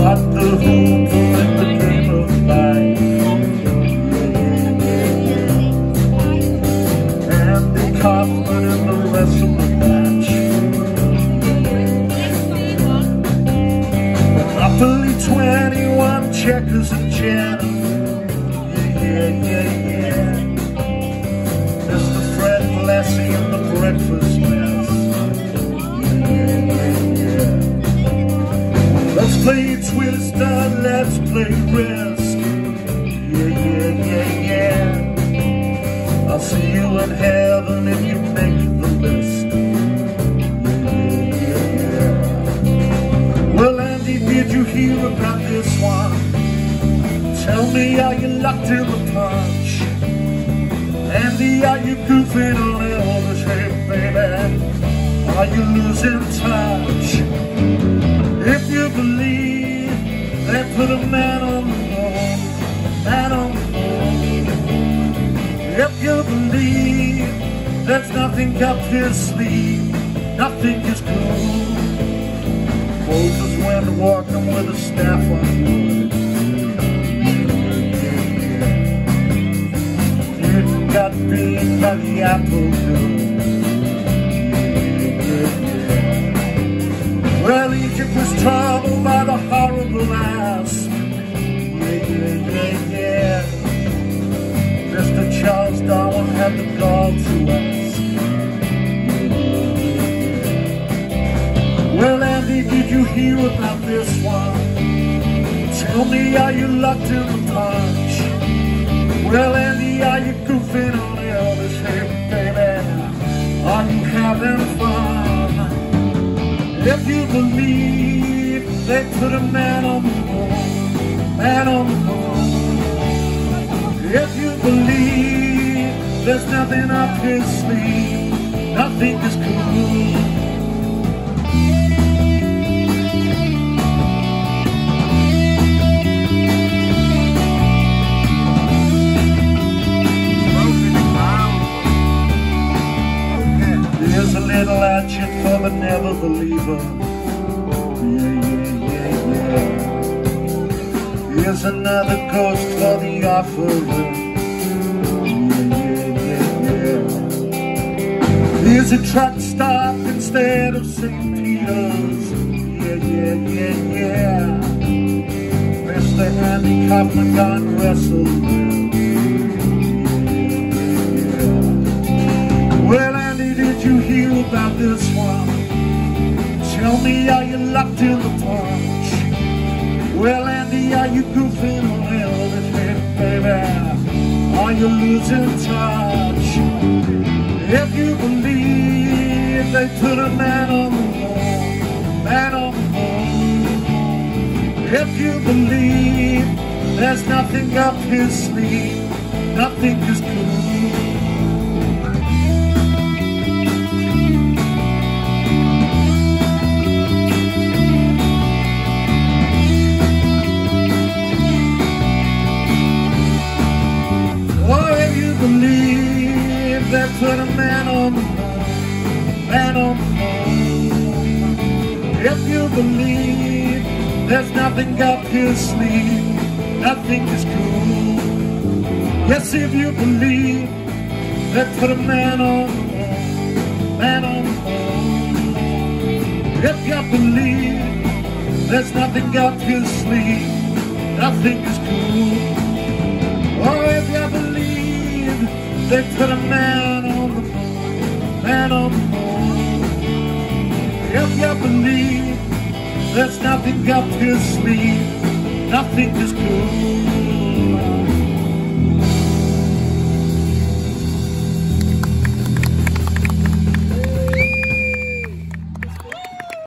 But the hooper in the game of life, and the Kaufman in the wrestling match. Monopoly 21, checkers and jam. Yeah. Mr. Fred Blassie in the breakfast mess. Yeah. Let's play Twister, let's play Risk. Yeah. I'll see you in heaven if you make the list. Yeah. Well, Andy, did you hear about this one? Tell me, are you locked in the punch? Andy, are you goofing on Elvis? Hey, baby, are you losing touch? If you believe they put a man on the moon, man on the moon. If you believe there's nothing up his sleeve, nothing is cool. Moses went walking with a staff on wood. Got beat by the apple dude. Well, Egypt was troubled by the horrible ass. Yeah. Mr. Charles Darwin had the gall to ask. Well, Andy, did you hear about this one? Tell me, are you locked in the punch? Well, Andy, are you goofing on Elvis? Hey, baby, are you having fun? If you believe they put a man on the moon, man on the moon. If you believe there's nothing up his sleeve, nothing is cool. Here's a little action for the never believer. Yeah. Here's another ghost for the offering. Yeah. Here's a truck stop instead of St. Peter's. Yeah. Mr. Andy Kaufman gone wrestled with. Well, did you hear about this one? Tell me, are you locked in the punch? Well, Andy, are you goofing on Elvis? Hey, baby, are you losing touch? If you believe they put a man on the moon, man on the moon. If you believe there's nothing up his sleeve, nothing is cool. Believe they put a man on the moon, man on the moon. If you believe there's nothing up his sleeve, nothing is cool. Yes, if you believe they put a man on the moon, man on the moon. If you believe there's nothing up his sleeve, nothing is cool. Or if you believe they put a man on the moon, man on the moon. If you believe there's nothing up his sleeve, nothing is cool.